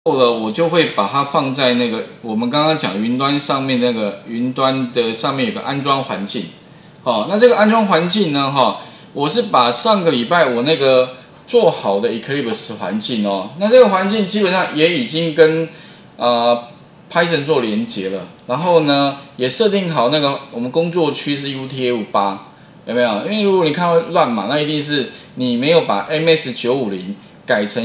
后了，我就会把它放在那个我们刚刚讲云端上面那个云端的上面有个安装环境。好，那这个安装环境呢，我是把上个礼拜我那个做好的 Eclipse 环境哦，那这个环境基本上也已经跟Python 做连接了，然后呢也设定好那个我们工作区是 UTF-8，有没有？因为如果你看到乱码，那一定是你没有把 MS950改成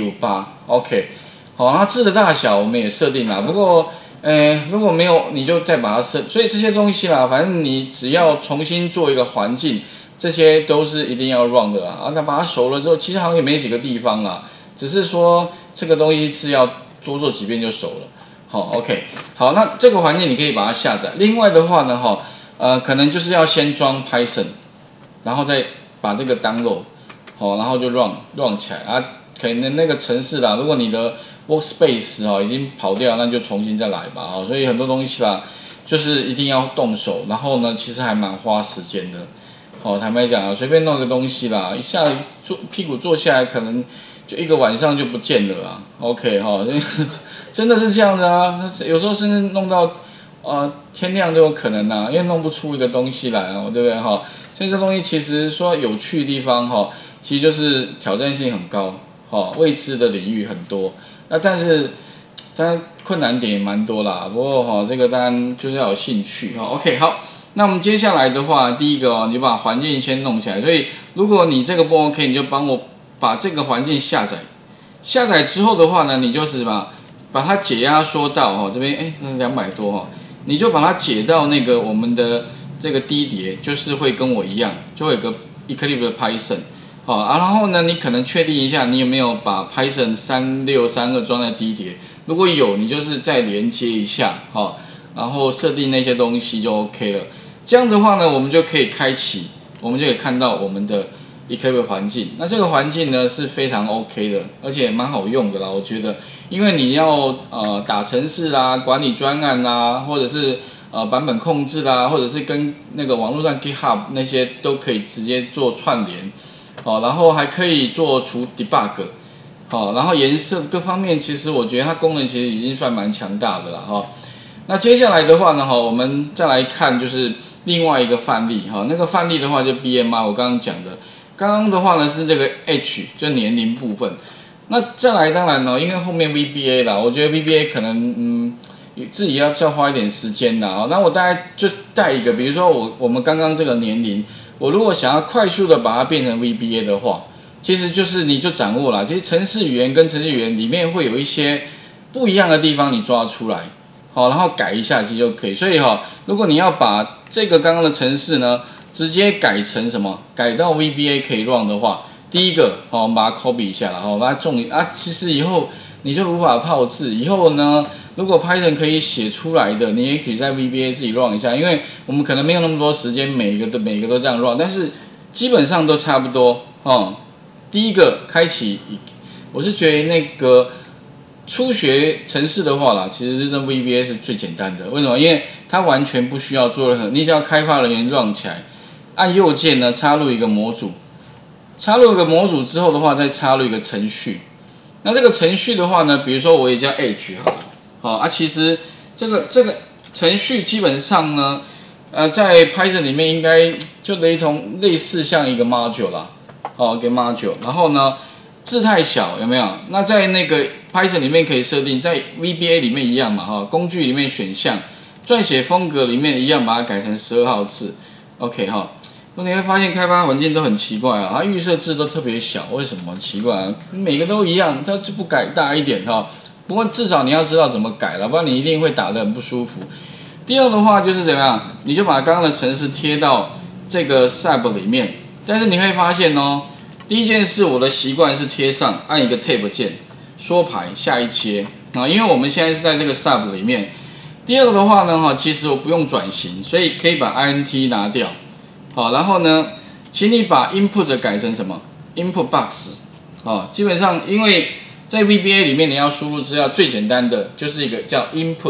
UTF-8。OK。好，那字的大小我们也设定了，不过，如果没有，你就再把它设。所以这些东西啦，反正你只要重新做一个环境，这些都是一定要 run 的啊。那把它熟了之后，其实好像也没几个地方啦，只是说这个东西是要多做几遍就熟了。好 ，OK， 好，那这个环境你可以把它下载。另外的话呢，可能就是要先装 Python， 然后再把这个 download， 然后就 run 起来啊。可能那个程式啦，如果你的 workspace 已经跑掉，那就重新再来吧。所以很多东西啦，就是一定要动手，然后呢，其实还蛮花时间的。坦白讲啊，随便弄个东西啦，一下屁股坐下来，可能就一个晚上就不见了啊。OK 真的是这样的啊。有时候甚至弄到天亮都有可能啊，因为弄不出一个东西来啊，对不对所以这东西其实说有趣的地方其实就是挑战性很高。未知的领域很多，那但是当然困难点也蛮多啦。不过这个当然就是要有兴趣OK， 好，那我们接下来的话，第一个你就把环境先弄起来。所以如果你这个不 OK， 你就帮我把这个环境下载。下载之后的话呢，你就是把它解压缩到这边200多你就把它解到那个我们的这个低碟，就是会跟我一样，就会有个 Eclipse 的 Python。然后呢，你可能确定一下，你有没有把 Python 3632装在低碟？如果有，你就是再连接一下，然后设定那些东西就 OK 了。这样的话呢，我们就可以开启，我们就可以看到我们的 Eclipse 环境。那这个环境呢是非常 OK 的，而且蛮好用的啦，我觉得。因为你要打程式啦、管理专案啦，或者是版本控制啦，或者是跟那个网络上 GitHub 那些都可以直接做串联。然后还可以做除 debug， 然后颜色各方面，其实我觉得它功能其实已经算蛮强大的了那接下来的话呢我们再来看就是另外一个范例那个范例的话就 BMI， 我刚刚讲的，刚刚的话呢是这个 H， 就年龄部分。那再来当然因为后面 VBA 啦，我觉得 VBA 可能自己要花一点时间的那我大概就带一个，比如说我们刚刚这个年龄。我如果想要快速的把它变成 VBA 的话，其实就是你就掌握了。其实程式语言跟程式语言里面会有一些不一样的地方，你抓出来，然后改一下其实就可以。所以如果你要把这个刚刚的程式呢，直接改成什么，改到 VBA 可以 run 的话，第一个我们把它 copy 一下了，把它种其实以后你就无法炮制。以后呢，如果 Python 可以写出来的，你也可以在 VBA 自己 run 一下，因为我们可能没有那么多时间，每一个都这样 run， 但是基本上都差不多第一个开启，我是觉得那个初学程式的话啦，其实这 VBA 是最简单的。为什么？因为它完全不需要做任何，你只要开发人员 run 起来，按右键呢插入一个模组，插入一个模组之后的话，再插入一个程序。那这个程序的话呢，比如说我也叫 H 好了，其实这个程序基本上呢，在 Python 里面应该就类似像一个 module 啦，一个 module， 然后呢字太小有没有？那在那个 Python 里面可以设定，在 VBA 里面一样嘛工具里面选项，撰写风格里面一样，把它改成12号字 ，OK 那你会发现开发环境都很奇怪它预设字都特别小，为什么？奇怪每个都一样，它就不改大一点不过至少你要知道怎么改了，不然你一定会打得很不舒服。第二的话就是怎么样，你就把刚刚的程式贴到这个 sub 里面，但是你会发现第一件事我的习惯是贴上，按一个 tab 键，缩排下一切因为我们现在是在这个 sub 里面。第二个的话呢其实我不用转型，所以可以把 int 拿掉。然后呢，请你把 input 改成什么 ？input box。基本上因为在 VBA 里面你要输入资料最简单的就是一个叫 input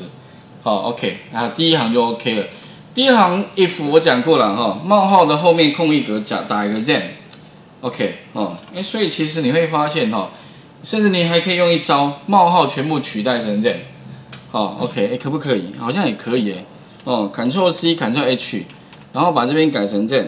box。OK， 第一行就 OK 了。第一行 if 我讲过了冒号的后面空一格打一个 then。OK， 所以其实你会发现甚至你还可以用一招冒号全部取代成 Z。好 ，OK， 可不可以？好像也可以哎。哦，Ctrl C，Ctrl H， 然后把这边改成 Z，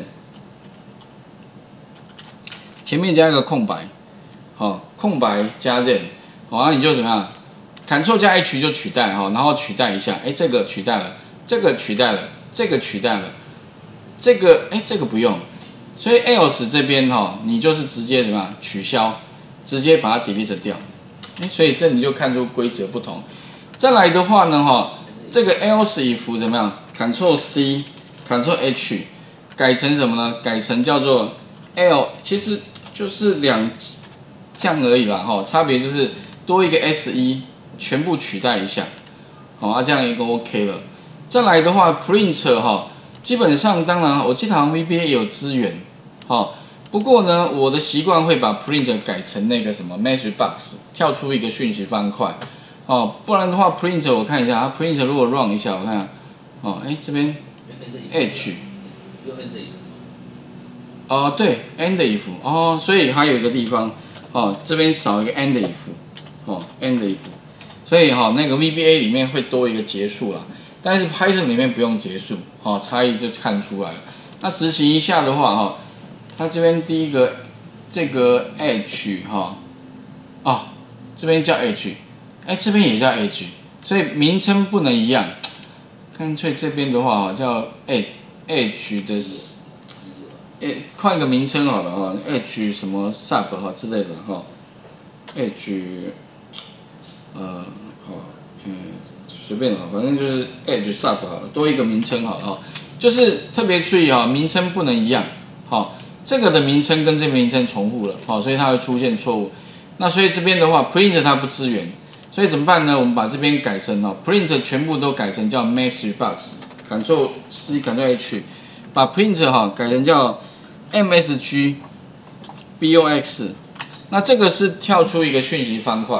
前面加一个空白，好，空白加 Z， 好，那你就怎么样 ？Ctrl 加 H 就取代哈，然后取代一下，这个取代了，这个取代了，这个取代了，这个不用，所以 else 这边哈，你就是直接怎么样取消，直接把它 delete 掉，所以这你就看出规则不同。再来的话呢，哈，这个 else if 怎么样 ？Ctrl C，Ctrl H， 改成什么呢？改成叫做 L， 其实就是2这样而已啦，哈，差别就是多一个 S1， 全部取代一下，好，这样一个 OK 了。再来的话 ，print 哈，基本上当然我记得好像 VBA 也有资源，好，不过呢，我的习惯会把 print 改成那个什么 message box， 跳出一个讯息方块。哦，不然的话 ，print 我看一下，它 print 如果 run 一下，我看，哦，这边 h， 哦，对 ，end if， 哦，所以还有一个地方，哦，这边少一个 end if， 哦 ，end if， 所以哈，那个 VBA 里面会多一个结束啦，但是 Python 里面不用结束，哦，差异就看出来了。那执行一下的话，哈，它这边第一个这个 h 哈，哦，这边叫 h。这边也叫 H， 所以名称不能一样。干脆这边的话叫 H 的，换个名称好了哈 ，H 什么 sub 哈之类的哈 ，H 随便了，反正就是 H sub 好了，多一个名称好了哈，就是特别注意哈，名称不能一样，好，这个的名称跟这个名称重复了，好，所以它会出现错误。那所以这边的话 ，print 它不支援。所以怎么办呢？我们把这边改成print 全部都改成叫 message box，Ctrl C，Ctrl H， 把 print 改成叫 MSG box， 那这个是跳出一个讯息方块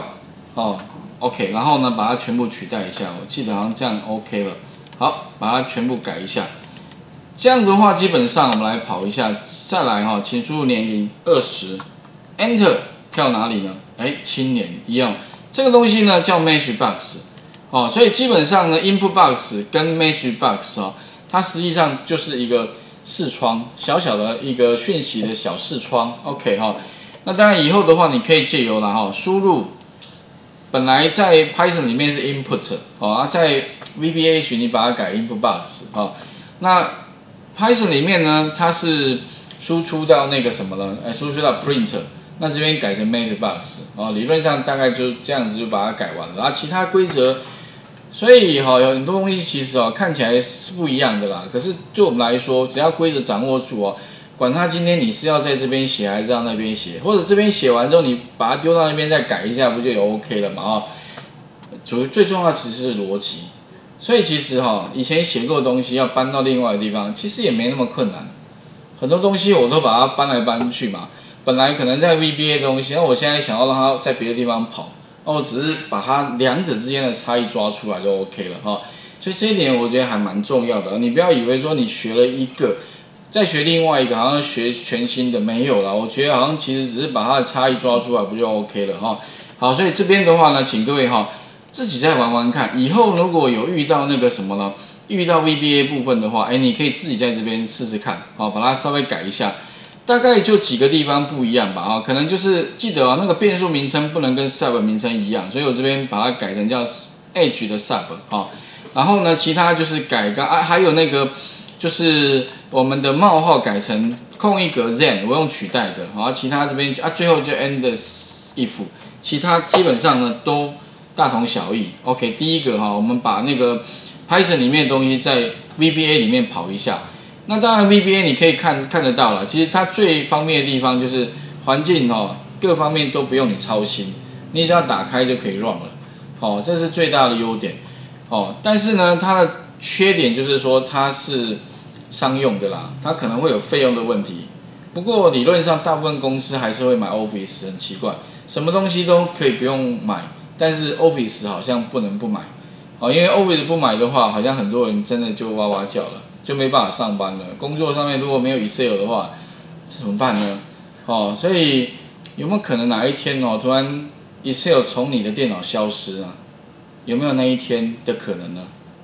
，OK， 然后呢把它全部取代一下，我记得好像这样 OK 了。好，把它全部改一下，这样的话基本上我们来跑一下，再来请输入年龄20 ，Enter 跳哪里呢？青年一样。这个东西呢叫 message box， 所以基本上呢 input box 跟 message box 它实际上就是一个视窗，小小的一个讯息的小视窗 ，OK 那当然以后的话，你可以借由输入，本来在 Python 里面是 input 在 VBA 你把它改 input box 那 Python 里面呢它是输出到那个什么呢？输出到 print。那这边改成 message box 理论上大概就这样子就把它改完了。然后其他规则，所以有很多东西其实看起来是不一样的啦。可是对我们来说，只要规则掌握住管它今天你是要在这边写还是要那边写，或者这边写完之后你把它丢到那边再改一下，不就有 OK 了嘛最重要其实是逻辑。所以其实以前写过的东西要搬到另外的地方，其实也没那么困难。很多东西我都把它搬来搬去嘛。本来可能在 VBA 的东西，那我现在想要让它在别的地方跑，那我只是把它两者之间的差异抓出来就 OK 了所以这一点我觉得还蛮重要的。你不要以为说你学了一个，再学另外一个，好像学全新的，没有啦。我觉得好像其实只是把它的差异抓出来，不就 OK 了好，所以这边的话呢，请各位自己再玩玩看。以后如果有遇到那个什么呢，遇到 VBA 部分的话，你可以自己在这边试试看把它稍微改一下。大概就几个地方不一样吧可能就是记得那个变数名称不能跟 sub 名称一样，所以我这边把它改成叫 edge 的 sub 然后呢，其他就是改个还有那个就是我们的冒号改成空一格 then， 我用取代的其他这边最后就 end if， 其他基本上呢都大同小异。OK， 第一个我们把那个 Python 里面的东西在 VBA 里面跑一下。那当然 VBA 你可以看得到了，其实它最方便的地方就是环境各方面都不用你操心，你只要打开就可以 run 了这是最大的优点但是呢它的缺点就是说它是商用的啦，它可能会有费用的问题。不过理论上大部分公司还是会买 Office， 很奇怪，什么东西都可以不用买，但是 Office 好像不能不买因为 Office 不买的话，好像很多人真的就哇哇叫了。就没办法上班了。工作上面如果没有 Excel 的话，这怎么办呢？所以有没有可能哪一天突然 Excel 从你的电脑消失啊？有没有那一天的可能呢？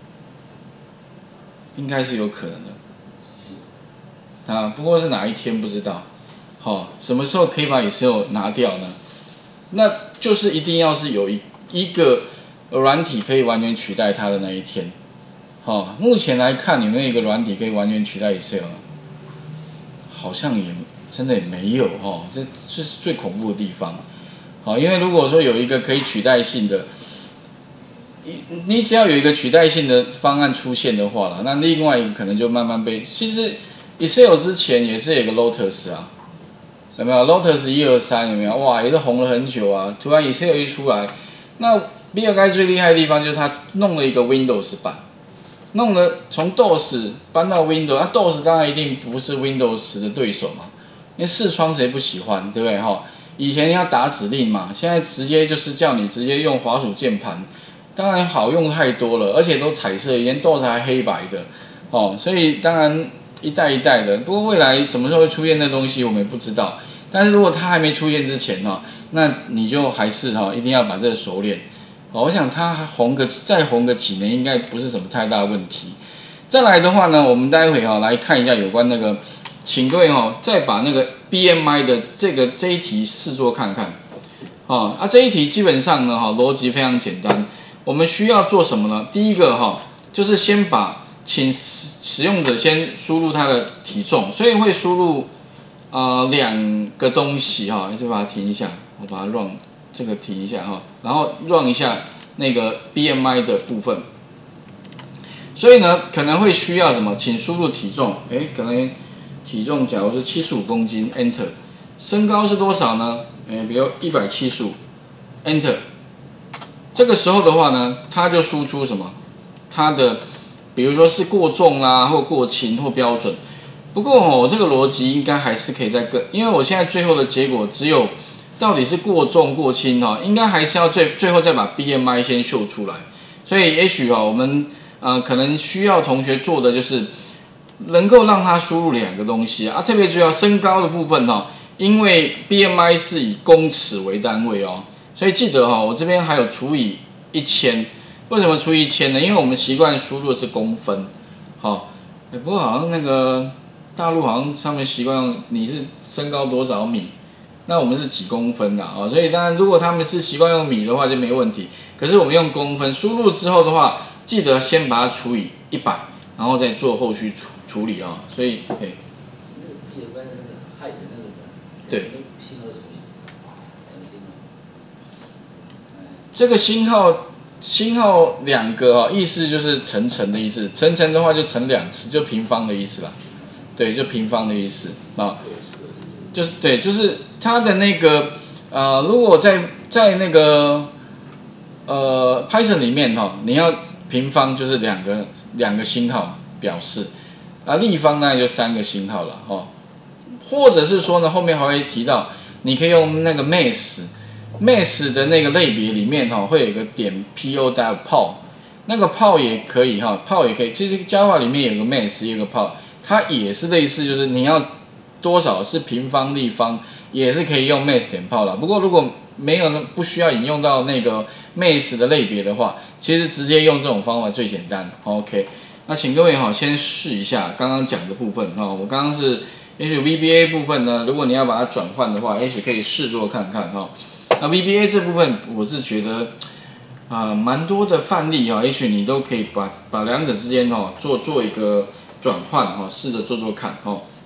应该是有可能的。啊，不过是哪一天不知道。什么时候可以把 Excel 拿掉呢？那就是一定要是有一个软体可以完全取代它的那一天。目前来看有没有一个软体可以完全取代 Excel 呢？好像真的也没有这是最恐怖的地方。因为如果说有一个可以取代性的，你只要有一个取代性的方案出现的话啦，那另外一个可能就慢慢被。其实 Excel 之前也是有个 Lotus 啊，有没有 Lotus 123有没有？哇，也是红了很久啊。突然 Excel 一出来，那比尔盖最厉害的地方就是他弄了一个 Windows 版，弄了从 DOS 搬到 Windows， DOS 当然一定不是 Windows 的对手嘛，因为视窗谁不喜欢，对不对以前要打指令嘛，现在直接就是叫你直接用滑鼠键盘，当然好用太多了，而且都彩色，以前 DOS 还黑白的所以当然一代一代的。不过未来什么时候会出现那东西我们也不知道，但是如果它还没出现之前那你就还是一定要把这个熟练。我想它再红个几年应该不是什么太大的问题。再来的话呢，我们待会来看一下有关那个，请各位再把那个 BMI 的这一题试做看看。这一题基本上呢逻辑非常简单，我们需要做什么呢？第一个就是先请使用者先输入他的体重，所以会输入2个东西就把它停一下，我把它 run 这个停一下然后 run 一下那个 BMI 的部分。所以呢可能会需要什么？请输入体重，可能体重假如是75公斤 ，Enter。身高是多少呢？比如175 ，Enter。这个时候的话呢，它就输出什么？它的比如说是过重啦，或过轻或标准。不过这个逻辑应该还是可以再更，因为我现在最后的结果只有到底是过重过轻应该还是要最后再把 BMI 先秀出来。所以也许我们可能需要同学做的就是能够让他输入2个东西特别注意身高的部分因为 BMI 是以公尺为单位所以记得我这边还有除以1000。为什么除以1000呢？因为我们习惯输入的是公分。不过好像那个大陆好像上面习惯你是身高多少米，那我们是几公分的所以当然如果他们是习惯用米的话就没问题。可是我们用公分输入之后的话，记得先把它除以100，然后再做后续处理所以那个比尔盖的那个height那个对， 星号什么？ 这个星号2个意思就是乘的意思，乘的话就乘2次，就平方的意思啦。对，就平方的意思就是对，就是它的那个如果在那个Python 里面你要平方就是两个星号表示立方那就3个星号了或者是说呢后面还会提到你可以用那个 math 的那个类别里面会有一个点 PO 那个炮也可以炮也可以。其实 Java 里面有个 math 有个炮，它也是类似，就是你要多少是平方立方也是可以用 math 点炮啦。不过如果没有不需要引用到那个 math 的类别的话，其实直接用这种方法最简单。OK， 那请各位先试一下刚刚讲的部分我刚刚是也许 VBA 部分呢，如果你要把它转换的话，也许可以试做看看那 VBA 这部分我是觉得蛮多的范例也许你都可以把2者之间做一个转换试着做看